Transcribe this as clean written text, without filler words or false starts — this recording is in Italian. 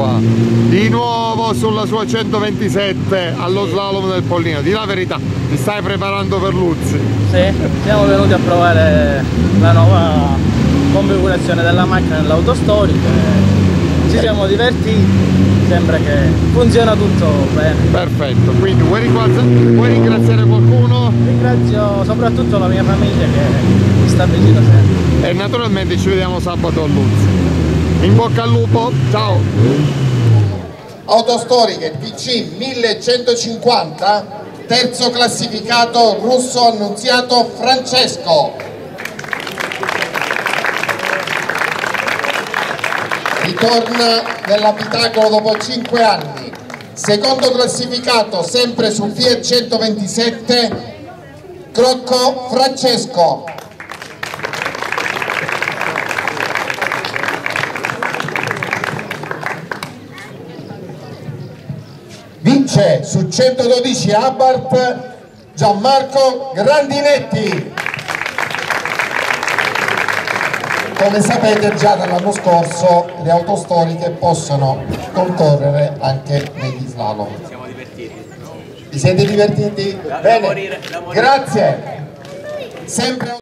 qua, di nuovo sulla sua 127 allo slalom del Pollino. Di la verità, ti stai preparando per Luzzi? Sì, siamo venuti a provare la nuova configurazione della macchina nell'autostorico, ci siamo divertiti, sembra che funziona tutto bene. Perfetto, quindi vuoi ringraziare qualcuno? Ringrazio soprattutto la mia famiglia che mi sta vicino sempre. E naturalmente ci vediamo sabato a Luzzi. In bocca al lupo, ciao! Autostoriche TC 1150, terzo classificato Russo Annunziato Francesco. Ritorna nell'abitacolo dopo 5 anni. Secondo classificato sempre su Fiat 127 Crocco Francesco. Vince su 112 Abarth Gianmarco Grandinetti. Come sapete già dall'anno scorso le autostoriche possono concorrere anche negli slalom. Siamo divertiti. Vi siete divertiti? Bene, grazie. Sempre